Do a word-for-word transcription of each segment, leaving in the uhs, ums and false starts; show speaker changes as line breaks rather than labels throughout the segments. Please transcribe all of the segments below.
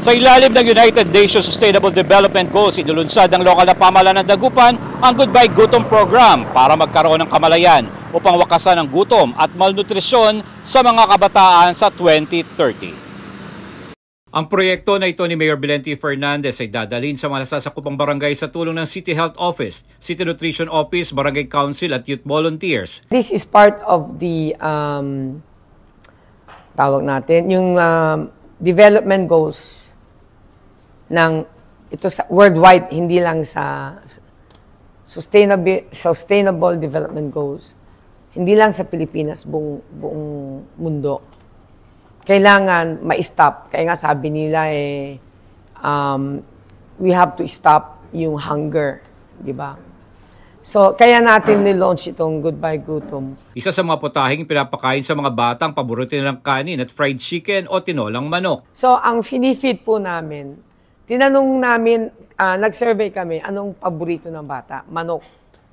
Sa ilalim ng United Nations Sustainable Development Goals, inulunsad ng lokal na pamahalaan ng Dagupan ang Goodbye Gutom Program para magkaroon ng kamalayan upang wakasan ang gutom at malnutrisyon sa mga kabataan sa twenty thirty. Ang proyekto na ito ni Mayor Belente Fernandez ay dadalhin sa mga nasasakupang barangay sa tulong ng City Health Office, City Nutrition Office, Barangay Council at Youth Volunteers.
This is part of the um, tawag natin, yung um, development goals ng ito sa worldwide, hindi lang sa sustainable sustainable development goals, hindi lang sa Pilipinas, buong buong mundo. Kailangan ma-stop. Kaya nga sabi nila eh um, we have to stop yung hunger, di ba? So, kaya natin ni-launch itong Goodbye Gutom.
Isa sa mga putahing pinapakain sa mga batang paborito nilang kanin at fried chicken o tinolang manok.
So, ang finifeed po namin, tinanong namin, uh, nag-survey kami, anong paborito ng bata? Manok.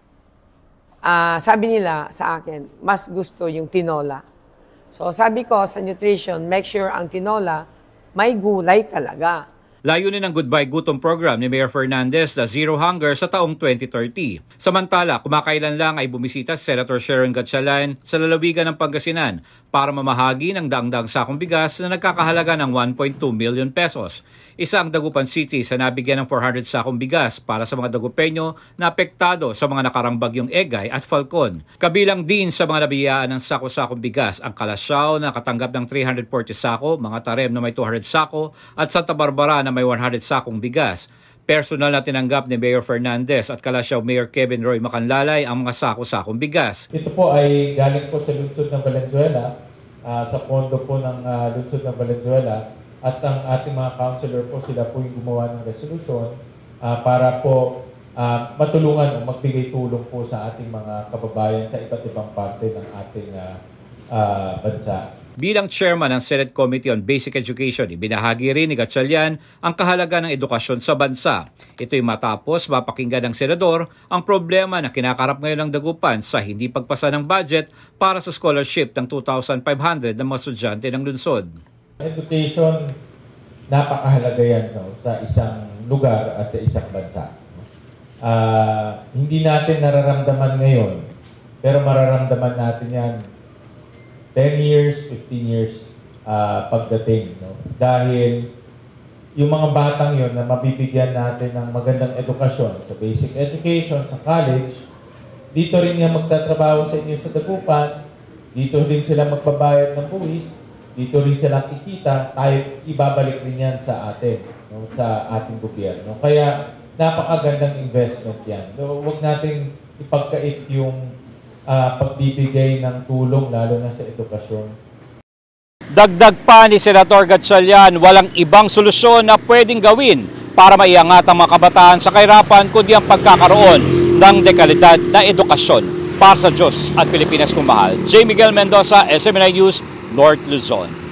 Uh, sabi nila sa akin, mas gusto yung tinola. So, sabi ko sa nutrition, make sure ang tinola may gulay talaga.
Layunin ng Goodbye Gutom Program ni Mayor Fernandez na zero hunger sa taong twenty thirty. Samantala, kumakailan lang ay bumisita si Senator Sharon Gatchalian sa lalawigan ng Pangasinan para mamahagi ng daang-daang sakong bigas na nagkakahalaga ng one point two million pesos. Isa ang Dagupan City sa nabigyan ng four hundred sakong bigas para sa mga Dagupeño na apektado sa mga nakarang bagyong Egay at Falcon. Kabilang din sa mga nabiyaan ng sako-sakong bigas ang Calasiao na nakatanggap ng three hundred forty sako, mga Tarem na may two hundred sako at Santa Barbara na may one hundred sakong bigas. Personal na tinanggap ni Mayor Fernandez at Calasiao Mayor Kevin Roy Macanlalay ang mga sako-sakong bigas.
Ito po ay galing po sa lungsod ng Valenzuela, uh, sa pondo po ng uh, lungsod ng Valenzuela, at ang ating mga councilor po, sila po yung gumawa ng resolusyon uh, para po uh, matulungan o magbigay tulong po sa ating mga kababayan sa iba't ibang parte ng ating uh, uh, bansa.
Bilang chairman ng Senate Committee on Basic Education, ibinahagi rin ni Gatchalian ang kahalaga ng edukasyon sa bansa. Ito'y matapos mapakinggan ng senador ang problema na kinakarap ngayon ng Dagupan sa hindi pagpasa ng budget para sa scholarship ng two thousand five hundred ng mga estudyante ng lungsod.
Education, napakahalaga yan no, sa isang lugar at sa isang bansa. Uh, hindi natin nararamdaman ngayon, pero mararamdaman natin yan ten years, fifteen years uh, pagdating. No? Dahil yung mga batang yon na mabibigyan natin ng magandang edukasyon sa basic education, sa college, dito rin nga magtatrabaho sa inyo sa Dagupan, dito rin sila magbabayad ng buwis, dito rin sila kikita, tayo ibabalik rin yan sa atin, no? Sa ating gobyerno. Kaya napakagandang investment yan. So, huwag natin ipagkait yung uh, pagbibigay ng tulong lalo na sa edukasyon.
Dagdag pa ni Senator Gatchalian, walang ibang solusyon na pwedeng gawin para maiangat ang mga kabataan sa kahirapan kundi ang pagkakaroon ng dekalidad na edukasyon para sa Diyos at Pilipinas kung mahal. J. Miguel Mendoza, S M N I News, North Luzon.